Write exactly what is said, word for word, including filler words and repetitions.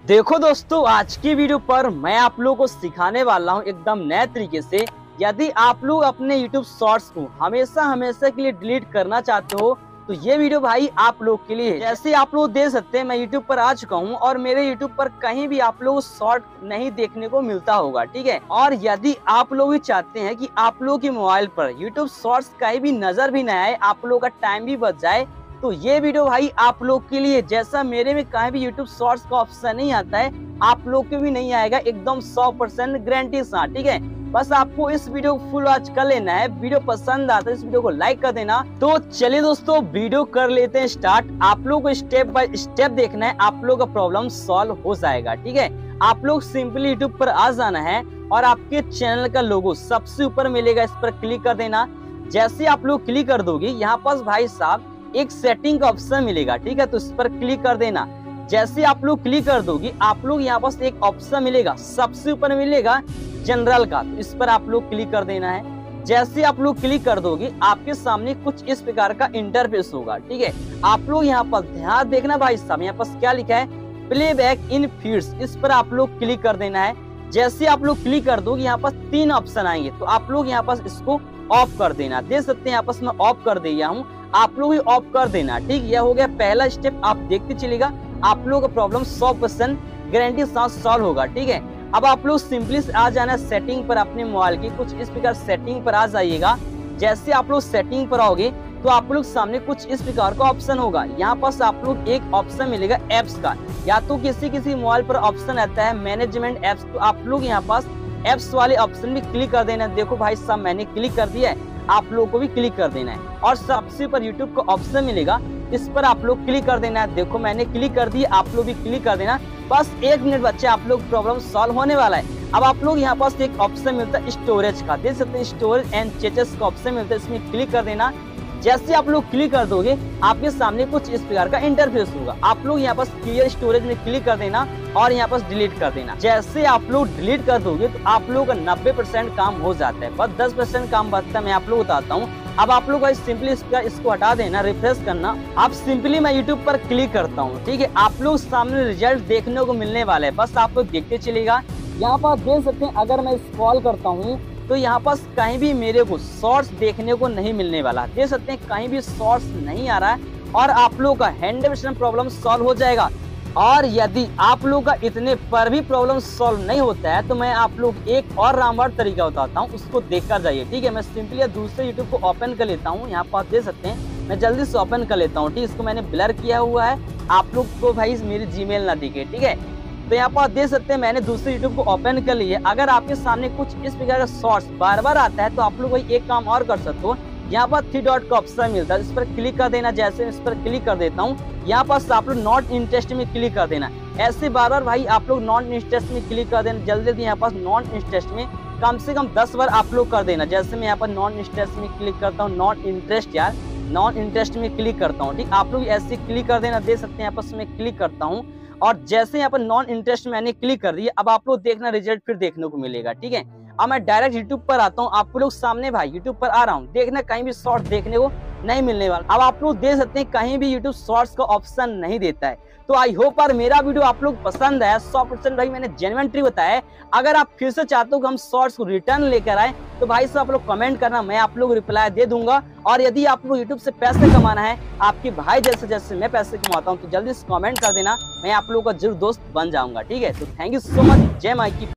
देखो दोस्तों, आज की वीडियो पर मैं आप लोगों को सिखाने वाला हूं एकदम नए तरीके से। यदि आप लोग अपने YouTube शॉर्ट्स को हमेशा हमेशा के लिए डिलीट करना चाहते हो तो ये वीडियो भाई आप लोग के लिए है। जैसे आप लोग देख सकते हैं, मैं YouTube पर आ चुका हूं और मेरे YouTube पर कहीं भी आप लोग शॉर्ट नहीं देखने को मिलता होगा, ठीक है। और यदि आप लोग भी चाहते हैं कि आप लोग के मोबाइल पर YouTube शॉर्ट्स कहीं भी नजर भी न आए, आप लोग का टाइम भी बच जाए, तो ये वीडियो भाई आप लोग के लिए। जैसा मेरे में कहीं भी YouTube शॉर्ट्स का ऑप्शन नहीं आता है, आप लोग के भी नहीं आएगा, एकदम सौ परसेंट गारंटी के साथ, ठीक है। बस आपको इस वीडियो को फुल वॉच कर लेना है। वीडियो पसंद आता है इस वीडियो को लाइक कर देना। तो चलिए दोस्तों, वीडियो कर लेते हैं स्टार्ट। आप लोग को स्टेप बाय स्टेप देखना है, आप लोग का प्रॉब्लम सॉल्व हो जाएगा, ठीक है। आप लोग सिंपली यूट्यूब पर आ जाना है और आपके चैनल का लोगो सबसे ऊपर मिलेगा, इस पर क्लिक कर देना। जैसे आप लोग क्लिक कर दोगे, यहाँ पास भाई साहब एक सेटिंग का ऑप्शन मिलेगा, ठीक है, तो इस पर क्लिक कर देना। जैसे आप लोग क्लिक कर दोगे, आप लोग यहाँ पास एक ऑप्शन मिलेगा, सबसे ऊपर मिलेगा जनरल का, तो इस पर आप लोग क्लिक कर देना है। जैसे आप लोग क्लिक कर दोगे, आपके सामने कुछ इस प्रकार का इंटरफेस होगा, ठीक है। आप लोग यहाँ पर ध्यान देखना भाई साहब, यहाँ पास क्या लिखा है, प्लेबैक इन फीड्स, इस पर आप लोग क्लिक कर देना है। जैसे आप लोग क्लिक कर दोगे, यहाँ पास तीन ऑप्शन आएंगे, तो आप लोग यहाँ पास इसको ऑफ कर देना। देख सकते हैं यहाँ पास मैं ऑफ कर दिया हूँ, आप लोग भी ऑफ कर देना, ठीक। यह हो गया पहला स्टेप, आप देखते चलेगा, आप लोगों का प्रॉब्लम सौ परसेंट गारंटी साथ सॉल्व होगा, ठीक है। अब आप लोग सिंपली आ जाना सेटिंग पर, अपने मोबाइल की कुछ इस प्रकार सेटिंग पर आ जाइएगा। जैसे आप लोग सेटिंग पर आओगे तो आप लोग सामने कुछ इस प्रकार का ऑप्शन होगा। यहाँ पास आप लोग एक ऑप्शन मिलेगा एप्स का, या तो किसी किसी मोबाइल पर ऑप्शन आता है मैनेजमेंट एप्स, तो आप लोग यहाँ पास एप्स वाले ऑप्शन भी क्लिक कर देना। देखो भाई साहब, मैंने क्लिक कर दिया है, आप लोगों को भी क्लिक कर देना है। और सबसे ऊपर यूट्यूब का ऑप्शन मिलेगा, इस पर आप लोग क्लिक कर देना है। देखो मैंने क्लिक कर दिया, आप लोग भी क्लिक कर देना। बस एक मिनट बच्चे, आप लोग प्रॉब्लम सॉल्व होने वाला है। अब आप लोग यहाँ पास एक ऑप्शन मिलता है स्टोरेज का, देख सकते हैं स्टोरेज एंड चेंजेस का ऑप्शन मिलता है, इसमें क्लिक कर देना। जैसे आप लोग क्लिक कर दोगे, आपके सामने कुछ इस प्रकार का इंटरफेस होगा। आप लोग यहाँ पास क्लियर स्टोरेज में क्लिक कर देना और यहाँ पास डिलीट कर देना। जैसे आप लोग डिलीट कर दोगे तो आप लोग का नब्बे परसेंट काम हो जाता है, बस दस परसेंट काम बचता है, मैं आप लोग बताता हूँ। अब आप लोग सिंपली इसका इसको हटा देना, रिफ्रेश करना। अब सिंपली मैं यूट्यूब पर क्लिक करता हूँ, ठीक है। आप लोग सामने रिजल्ट देखने को मिलने वाला है, बस आप लोग देखते चलेगा। यहाँ पर देख सकते हैं, अगर मैं स्क्रॉल करता हूँ तो यहाँ पास कहीं भी मेरे को शॉर्ट्स देखने को नहीं मिलने वाला। देख सकते हैं कहीं भी शॉर्ट्स नहीं आ रहा है और आप लोग का हंड्रेड परसेंट प्रॉब्लम सॉल्व हो जाएगा। और यदि आप लोग का इतने पर भी प्रॉब्लम सॉल्व नहीं होता है तो मैं आप लोग एक और रामबाण तरीका बताता हूँ, उसको देख कर जाइए, ठीक है। मैं सिंपली दूसरे यूट्यूब को ओपन कर लेता हूँ। यहाँ पास देख सकते हैं, मैं जल्दी से ओपन कर लेता हूँ, ठीक। इसको मैंने ब्लर किया हुआ है, आप लोग को भाई मेरी जीमेल ना दिखे, ठीक है। तो यहाँ पर आप देख सकते हैं, मैंने दूसरे यूट्यूब को ओपन कर लिया। अगर आपके सामने कुछ इस प्रकार का शॉर्ट्स बार बार आता है तो आप लोग वही एक काम और कर सकते हो, यहाँ पर थ्री डॉट का ऑप्शन मिलता है, इस पर क्लिक कर देना। जैसे इस पर क्लिक कर देता हूँ, यहाँ पास आप लोग नॉट इंटरेस्ट में क्लिक कर देना। ऐसे बार बार भाई आप लोग नॉन इंटरेस्ट में क्लिक कर देना, जल्दी जल्दी यहाँ पास नॉन इंटरेस्ट में कम से कम दस बार आप लोग कर देना। जैसे मैं यहाँ पर नॉन इंटरेस्ट में क्लिक करता हूँ, नॉन इंटरेस्ट यार नॉन इंटरेस्ट में क्लिक करता हूँ, ठीक। आप लोग ऐसे क्लिक कर देना, देख सकते हैं यहाँ पर मैं क्लिक करता हूँ और जैसे यहाँ पर नॉन इंटरेस्ट मैंने क्लिक कर दिया, अब आप लोग देखना रिजल्ट फिर देखने को मिलेगा, ठीक है। अब मैं डायरेक्ट यूट्यूब पर आता हूँ, आप लोग सामने भाई यूट्यूब पर आ रहा हूँ, देखना कहीं भी शॉर्ट्स देखने को नहीं मिलने वाला। अब आप लोग देख सकते हैं कहीं भी यूट्यूब शॉर्ट्स का ऑप्शन नहीं देता है। तो आई होप यार मेरा वीडियो आप लोग पसंद आया, सौ परसेंट भाई मैंने जेन्युइन ट्रिक बताया है। अगर आप फिर से चाहते हो कि हम शॉर्ट्स को रिटर्न लेकर आए तो भाई साहब आप लोग कमेंट करना, मैं आप लोग रिप्लाई दे दूंगा। और यदि आप लोग यूट्यूब से पैसे कमाना है, आपके भाई जैसे जैसे मैं पैसे कमाता हूँ, तो जल्दी से कमेंट कर देना, मैं आप लोगों का जरूर दोस्त बन जाऊंगा, ठीक है। तो थैंक यू सो मच, जय माई की।